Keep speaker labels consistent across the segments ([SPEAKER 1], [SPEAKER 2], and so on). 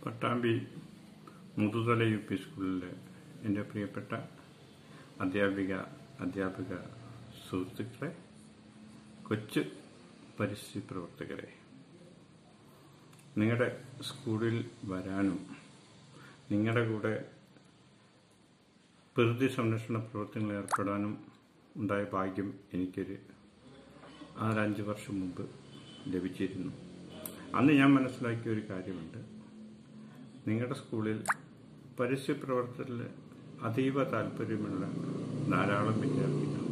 [SPEAKER 1] Pattambi Muthuthala UP സ്കൂളിലെ എൻ്റെ പ്രിയപ്പെട്ട അധ്യാപക സുഹൃത്തുക്കളെ, കൊച്ചു പരിസ്ഥിതി പ്രവർത്തകരെ, നിങ്ങളുടെ സ്കൂളിൽ വരാനും നിങ്ങളുടെ കൂടെ പ്രകൃതി സംരക്ഷണ പ്രവർത്തനങ്ങളിൽ ഏർപ്പെടാനും ഉണ്ടായ ഭാഗ്യം എനിക്കൊരു 5 വർഷം മുമ്പ് ലഭിച്ചിരുന്നു. അന്ന് ഞാൻ മനസ്സിലാക്കിയ ഒരു കാര്യമുണ്ട്. നിങ്ങളുടെ സ്കൂളിൽ പരിസ്ഥിതി പ്രവർത്തനത്തിൽ അതീവ താല്പര്യമുള്ള ധാരാളം വിദ്യാർത്ഥികളും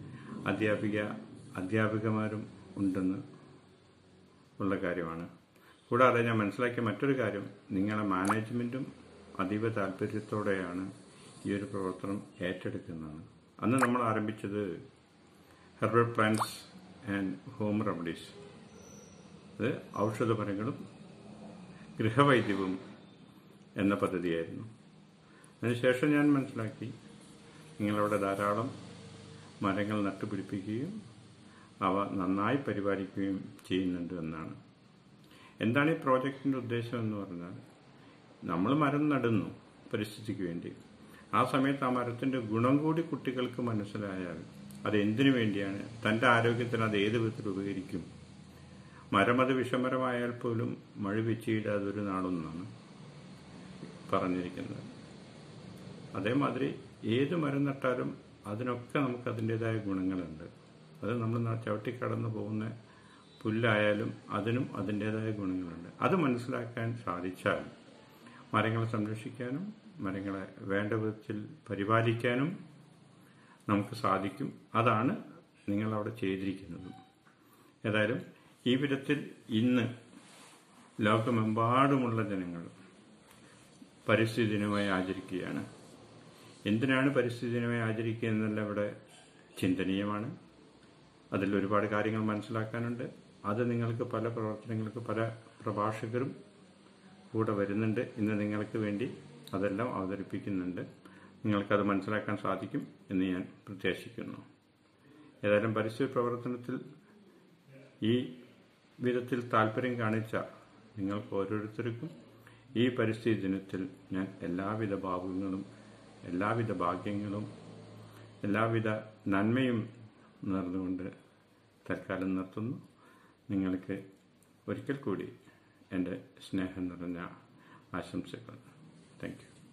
[SPEAKER 1] അധ്യാപികമാരും ഉണ്ടെന്ന് ഉള്ള കാര്യമാണ്. കൂടാതെ ഞാൻ മനസ്സിലാക്കിയ മറ്റൊരു കാര്യം, നിങ്ങളുടെ മാനേജ്മെൻറ്റും അതീവ താല്പര്യത്തോടെയാണ് ഈ ഒരു പ്രവർത്തനം ഏറ്റെടുക്കുന്നതാണ്. അന്ന് നമ്മൾ ആരംഭിച്ചത് herbal plants and home remedies, അത് ഔഷധമരങ്ങളും ഗൃഹവൈദ്യവും എന്ന പദ്ധതിയായിരുന്നു. അതിനുശേഷം ഞാൻ മനസ്സിലാക്കി നിങ്ങളവിടെ ധാരാളം മരങ്ങൾ നട്ടുപിടിപ്പിക്കുകയും അവ നന്നായി പരിപാലിക്കുകയും ചെയ്യുന്നുണ്ട് എന്നാണ്. എന്താണ് ഈ പ്രോജക്റ്റിൻ്റെ ഉദ്ദേശം എന്ന് പറഞ്ഞാൽ, നമ്മൾ മരം നടുന്നു പരിസ്ഥിതിക്ക് വേണ്ടി. ആ സമയത്ത് ആ മരത്തിൻ്റെ ഗുണം കൂടി കുട്ടികൾക്ക് മനസ്സിലായാൽ അത് എന്തിനു വേണ്ടിയാണ്, തൻ്റെ ആരോഗ്യത്തിന് അത് ഏത് വിധത്തിൽ ഉപകരിക്കും. മരം അത് വിഷമരമായാൽ പോലും മഴ വെച്ചിടാതെ ഒരു നാളൊന്നാണ് പറഞ്ഞിരിക്കുന്നത്. അതേമാതിരി ഏത് മരം നട്ടാലും അതിനൊക്കെ നമുക്ക് അതിൻ്റെതായ ഗുണങ്ങളുണ്ട്. അത് നമ്മൾ ചവിട്ടിക്കടന്നു പോകുന്ന പുല്ലായാലും അതിനും അതിൻ്റെതായ ഗുണങ്ങളുണ്ട്. അത് മനസ്സിലാക്കാൻ സാധിച്ചാൽ മരങ്ങളെ സംരക്ഷിക്കാനും മരങ്ങളെ വേണ്ട വിധത്തിൽ പരിപാലിക്കാനും നമുക്ക് സാധിക്കും. അതാണ് നിങ്ങളവിടെ ചെയ്തിരിക്കുന്നത്. ഏതായാലും ഈ വിധത്തിൽ ഇന്ന് ലോകമെമ്പാടുമുള്ള ജനങ്ങൾ പരിസ്ഥിതി ദിനമായി ആചരിക്കുകയാണ്. എന്തിനാണ് പരിസ്ഥിതി ദിനമായി ആചരിക്കുക എന്നല്ല ഇവിടെ ചിന്തനീയമാണ്. അതിൽ ഒരുപാട് കാര്യങ്ങൾ മനസ്സിലാക്കാനുണ്ട്. അത് നിങ്ങൾക്ക് പല പ്രവർത്തനങ്ങൾക്ക് പല പ്രഭാഷകരും കൂടെ വരുന്നുണ്ട്. ഇന്ന് നിങ്ങൾക്ക് വേണ്ടി അതെല്ലാം അവതരിപ്പിക്കുന്നുണ്ട്. നിങ്ങൾക്കത് മനസ്സിലാക്കാൻ സാധിക്കും എന്ന് ഞാൻ പ്രത്യാശിക്കുന്നു. ഏതായാലും പരിസ്ഥിതി പ്രവർത്തനത്തിൽ ഈ വിധത്തിൽ താല്പര്യം കാണിച്ച നിങ്ങൾക്ക് ഓരോരുത്തർക്കും ഈ പരിസ്ഥിതി ദിനത്തിൽ ഞാൻ എല്ലാവിധ ഭാഗ്യങ്ങളും എല്ലാവിധ നന്മയും നേർന്നുകൊണ്ട് തൽക്കാലം നിർത്തുന്നു. നിങ്ങൾക്ക് ഒരിക്കൽ കൂടി എൻ്റെ സ്നേഹം നിറഞ്ഞ ആശംസകൾ. Thank U.